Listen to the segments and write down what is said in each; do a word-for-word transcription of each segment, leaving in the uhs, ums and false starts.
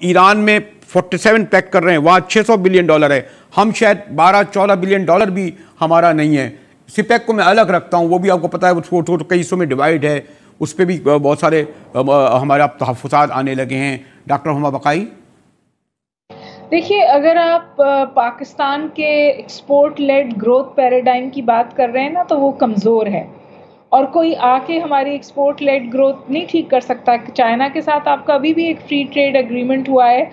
ایران میں forty seven pack کر رہے ہیں، وہاں چھ سو بلین ڈالر ہے، ہم شاید بارہ چودہ بلین ڈالر بھی ہمارا نہیں ہے۔ سپیک کو میں الگ رکھتا ہوں، وہ بھی آپ کو پتہ ہے وہ کئی حصوں میں ڈیوائیڈ ہے، اس پہ بھی بہت سارے ہمارے اب تحفظات آنے لگے ہیں۔ ڈاکٹر ہما بقائی، دیکھیے، اگر آپ پاکستان کے ایکسپورٹ لیڈ گروتھ پیراڈائم کی بات کر رہے ہیں نا، تو وہ کمزور ہے، اور کوئی آ کے ہماری ایکسپورٹ لیڈ گروتھ نہیں ٹھیک کر سکتا۔ چائنا کے ساتھ آپ کا ابھی بھی ایک فری ٹریڈ اگریمنٹ ہوا ہے،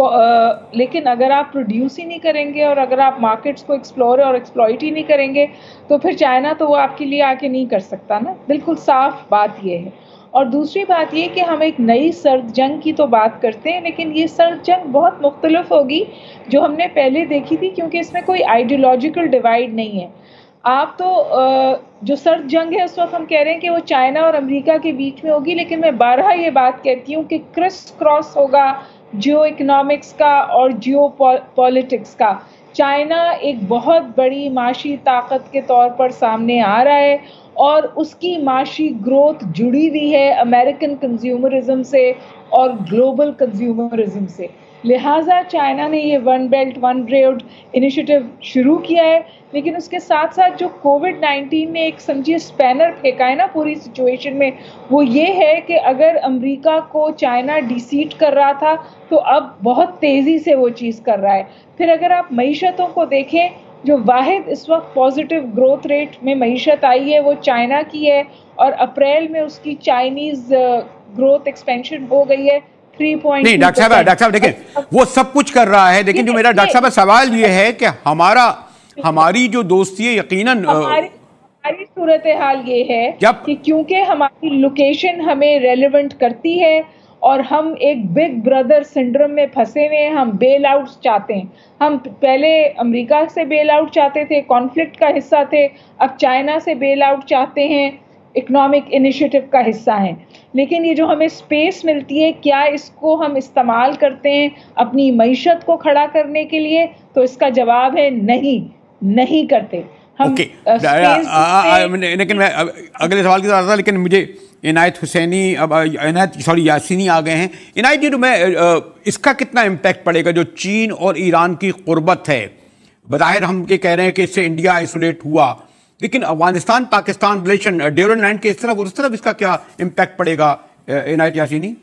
لیکن اگر آپ پروڈیوس ہی نہیں کریں گے اور اگر آپ مارکیٹس کو ایکسپلور اور ایکسپلوئٹ ہی نہیں کریں گے تو پھر چائنا تو وہ آپ کے لیے آ کے نہیں کر سکتا نا، بالکل صاف بات یہ ہے۔ اور دوسری بات یہ کہ ہم ایک نئی سرد جنگ کی تو بات کرتے ہیں، لیکن یہ سرد جنگ بہت مختلف ہوگی جو ہم نے پہلے دیکھی تھی، کیونکہ اس میں کوئی آئیڈیولوجیکل ڈیوائیڈ نہیں ہے۔ آپ تو جو سرد جنگ ہے اس وقت ہم کہہ رہے ہیں کہ وہ چائنا اور امریکہ کے بیچ میں ہوگی، لیکن میں بارہا یہ بات کہتی ہوں کہ کرس کراس ہوگا جیو اکنامکس کا اور جیو پالیٹکس کا۔ چائنا ایک بہت بڑی معاشی طاقت کے طور پر سامنے آ رہا ہے اور اس کی معاشی گروتھ جڑی ہوئی ہے امریکن کنزیومرزم سے اور گلوبل کنزیومرزم سے، لہٰذا چائنا نے یہ one belt one road initiative شروع کیا ہے، لیکن اس کے ساتھ ساتھ جو کووڈ نائنٹین نے ایک سمجھیے اسپینر پھینکا ہے نا پوری سچویشن میں، وہ یہ ہے کہ اگر امریکہ کو چائنا ڈیسیٹ کر رہا تھا تو اب بہت تیزی سے وہ چیز کر رہا ہے۔ پھر اگر آپ معیشتوں کو دیکھیں، جو واحد اس وقت پازیٹیو گروتھ ریٹ میں معیشت آئی ہے وہ چائنا کی ہے، اور اپریل میں اس کی چائنیز گروتھ ایکسپینشن ہو گئی ہے تھری پوائنٹ ٹو نہیں ڈاکٹر صاحب ڈاکٹر صاحب دیکھیں وہ سب کچھ کر رہا ہے، لیکن جو میرا ڈاکٹر صاحب سوال یہ ہے کہ ہمارا ہماری جو دوستی ہے یقیناً ہماری صورتحال یہ ہے کہ کیونکہ ہماری لوکیشن ہمیں ریلیونٹ کرتی ہے اور ہم ایک بگ بردر سنڈروم میں پھنسے ہوئے ہیں، ہم بیل آؤٹس چاہتے ہیں۔ ہم پہلے امریکہ سے بیل آؤٹ چاہتے تھے، کانفلکٹ کا حصہ تھے، اب چائنا سے بیل آؤٹ چاہتے ہیں، اکنامک انیشیٹو کا حصہ ہیں۔ لیکن یہ جو ہمیں اسپیس ملتی ہے، کیا اس کو ہم استعمال کرتے ہیں اپنی معیشت کو کھڑا کرنے کے لیے؟ تو اس کا جواب ہے نہیں، نہیں کرتے ہم۔ لیکن میں اگلے سوال کی طرف آتا، لیکن مجھے عنایت حسینی اب عنایت سوری یاسینی آ گئے ہیں۔ عنایت جی، میں اس کا کتنا امپیکٹ پڑے گا جو چین اور ایران کی قربت ہے؟ بظاہر ہم یہ کہہ رہے ہیں کہ اس سے انڈیا آئسولیٹ ہوا، لیکن Afghanistan Pakistan relation Durand land کے اس طرف اور اس طرف اس کا کیا امپیکٹ پڑے گا عنایت یاسینی؟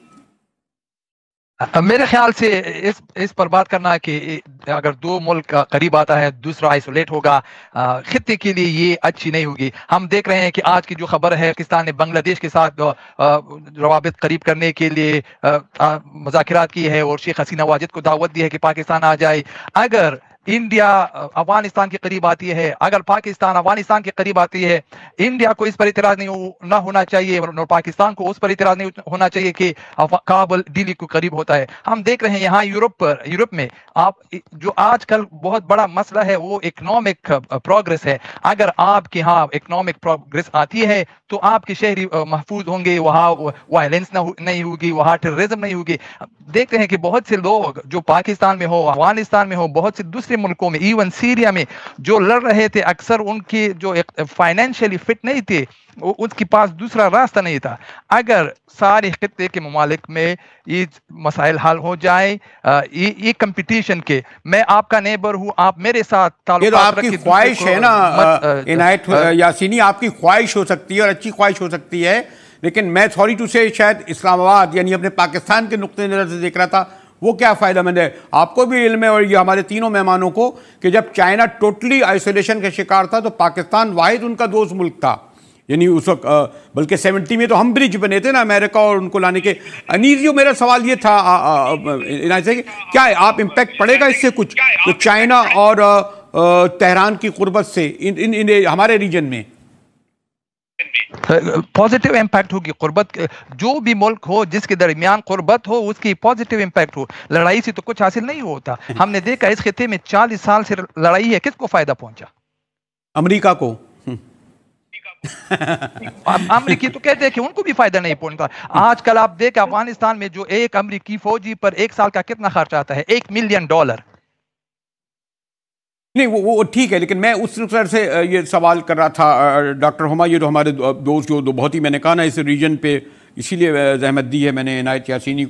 میرے خیال سے اس اس پر بات کرنا کہ اگر دو ملک قریب آتا ہے دوسرا آئسولیٹ ہوگا، خطے کے لیے یہ اچھی نہیں ہوگی۔ ہم دیکھ رہے ہیں کہ آج کی جو خبر ہے، پاکستان نے بنگلہ دیش کے ساتھ روابط قریب کرنے کے لیے مذاکرات کی ہے اور شیخ حسینہ واجد کو دعوت دی ہے کہ پاکستان آ جائے۔ اگر انڈیا افغانستان کے قریب آتی ہے، اگر پاکستان افغانستان کے قریب آتی ہے، انڈیا کو اس پر اعتراض نہیں نہ ہونا چاہیے اور پاکستان کو اس پر اعتراض نہیں ہونا چاہیے کہ کابل دلی کو قریب ہوتا ہے۔ ہم دیکھ رہے ہیں یہاں یورپ پر یورپ میں آپ جو آج کل بہت بڑا مسئلہ ہے وہ اکنامک پروگریس ہے۔ اگر آپ کے ہاں اکنامک پروگریس آتی ہے تو آپ کے شہری محفوظ ہوں گے، وہاں وائلنس نہیں ہوگی، وہاں ٹیررزم نہیں ہوگی۔ دیکھتے ہیں کہ بہت سے لوگ جو پاکستان میں ہو، افغانستان میں ہو، بہت سے دوسرے ملکوں میں، ایون سیریا میں جو لڑ رہے تھے، اکثر ان کی جو فائنینشلی فٹ نہیں تھے، اس کے پاس دوسرا راستہ نہیں تھا۔ اگر سارے خطے کے ممالک میں یہ مسائل حل ہو جائے، یہ کمپٹیشن کے، میں آپ کا نیبر ہوں، آپ میرے ساتھ تعلقات رکھیں، یہ تو آپ کی خواہش ہے نا عنایت یاسینی، آپ کی خواہش ہو سکتی ہے اور اچھی خواہش ہو سکتی ہے، لیکن میں سوری ٹو سے شاید اسلام آباد یعنی اپنے پاکستان کے نقطۂ نظر سے دیکھ رہا تھا، وہ کیا فائدہ مند ہے؟ آپ کو بھی علم ہے اور یہ ہمارے تینوں مہمانوں کو کہ جب چائنا ٹوٹلی آئسولیشن کا شکار تھا تو پاکستان واحد ان کا دوست ملک تھا، یعنی اس وقت بلکہ سیونٹی میں تو ہم برج بنے تھے نا امریکہ اور ان کو لانے کے۔ انیزیو میرا سوال یہ تھا کیا آپ امپیکٹ پڑے گا اس سے کچھ تو چائنا اور تہران کی قربت سے ہمارے ریجن میں؟ پازیٹیو امپیکٹ ہوگی، قربت جو بھی ملک ہو جس کے درمیان قربت ہو اس کی پازیٹیو امپیکٹ ہو۔ لڑائی سے تو کچھ حاصل نہیں ہوتا، ہم نے دیکھا اس خطے میں چالیس سال سے لڑائی ہے، کس کو فائدہ پہنچا؟ امریکہ کو۔ امریکی تو کہتے ہیں کہ ان کو بھی فائدہ نہیں پہنچتا۔ آج کل آپ دیکھیں افغانستان میں جو ایک امریکی فوجی پر ایک سال کا کتنا خرچ آتا ہے؟ ایک ملین ڈالر۔ نہیں وہ ٹھیک ہے، لیکن میں اس طرح سے یہ سوال کر رہا تھا ڈاکٹر ہما، یہ جو ہمارے دوست جو بہت ہی میں نے کہا نا اس ریجن پہ اسی لیے زحمت دی ہے میں نے عنایت یاسینی کو اور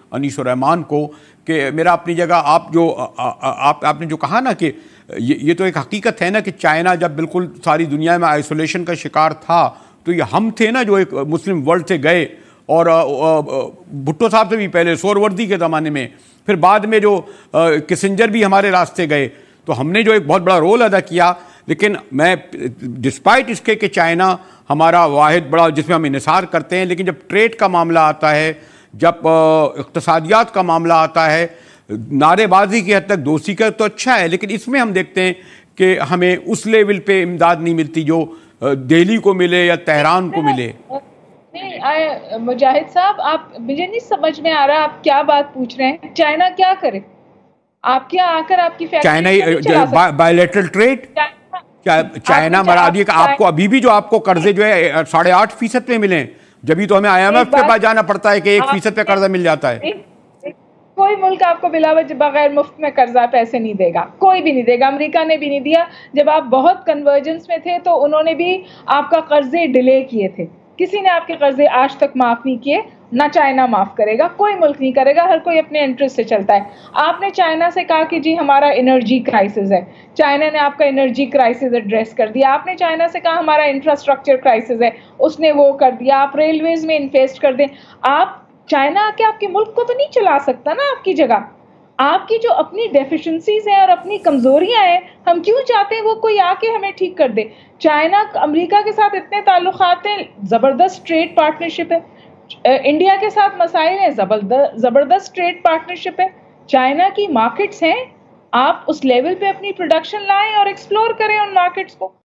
انیس الرحمان کو کہ میرا اپنی جگہ آپ جو آپ آپ نے جو کہا نا کہ یہ تو ایک حقیقت ہے نا کہ چائنا جب بالکل ساری دنیا میں آئسولیشن کا شکار تھا تو یہ ہم تھے نا جو ایک مسلم ورلڈ سے گئے، اور بھٹو صاحب سے بھی پہلے سہروردی کے زمانے میں، پھر بعد میں جو کسنجر بھی ہمارے راستے گئے، تو ہم نے جو ایک بہت بڑا رول ادا کیا. لیکن میں ڈسپائٹ اس کے کہ چائنا ہمارا واحد بڑا جس میں ہم انحصار کرتے ہیں، لیکن جب ٹریڈ کا معاملہ آتا ہے، جب اقتصادیات کا معاملہ آتا ہے، نعرے بازی کی حد تک دوستی کا تو اچھا ہے، لیکن اس میں ہم دیکھتے ہیں کہ ہمیں اس لیول پہ امداد نہیں ملتی جو دہلی کو ملے یا تہران کو ملے. نہیں مجاہد صاحب، آپ مجھے نہیں سمجھ میں آ رہا آپ کیا بات پوچھ رہے ہیں. چائنا کیا کرے؟ آپ کیا آ کر آپ کی چائنا بائیلیٹرل ٹریڈ، چائنا مراد یہ کہ آپ کو ابھی بھی جو آپ کو قرضے جو ہے ساڑھے آٹھ فیصد پہ ملیں، جبھی تو ہمیں آئی ایم ایف کے پاس جانا پڑتا ہے کہ ایک فیصد پہ قرضہ مل جاتا ہے. کوئی ملک آپ کو بلا وجہ بغیر مفت میں قرضہ پیسے نہیں دے گا، کوئی بھی نہیں دے گا. امریکہ نے بھی نہیں دیا. جب آپ بہت کنورجنس میں تھے تو انہوں نے بھی آپ کا قرضے ڈیلے کیے تھے. کسی نے آپ کے قرضے آج تک معاف نہیں کیے، نہ چائنا معاف کرے گا، کوئی ملک نہیں کرے گا. ہر کوئی اپنے انٹرسٹ سے چلتا ہے. آپ نے چائنا سے کہا کہ جی ہمارا انرجی کرائسس ہے، چائنا نے آپ کا انرجی کرائسس ایڈریس کر دیا. آپ نے چائنا سے کہا ہمارا انفراسٹرکچر کرائسس ہے، اس نے وہ کر دیا. آپ ریلویز میں انویسٹ کر دیں. آپ چائنا آ کے آپ کے ملک کو تو نہیں چلا سکتا نا آپ کی جگہ. آپ کی جو اپنی ڈیفیشنسیز ہیں اور اپنی کمزوریاں ہیں، ہم کیوں چاہتے ہیں وہ کوئی آ کے ہمیں ٹھیک کر دے؟ چائنا امریکہ کے ساتھ اتنے تعلقات ہیں، زبردست ٹریڈ پارٹنرشپ ہے. انڈیا کے ساتھ مسائل ہیں، زبردست ٹریڈ پارٹنرشپ ہے. چائنا کی مارکیٹس ہیں، آپ اس لیول پہ اپنی پروڈکشن لائیں اور ایکسپلور کریں ان مارکیٹس کو.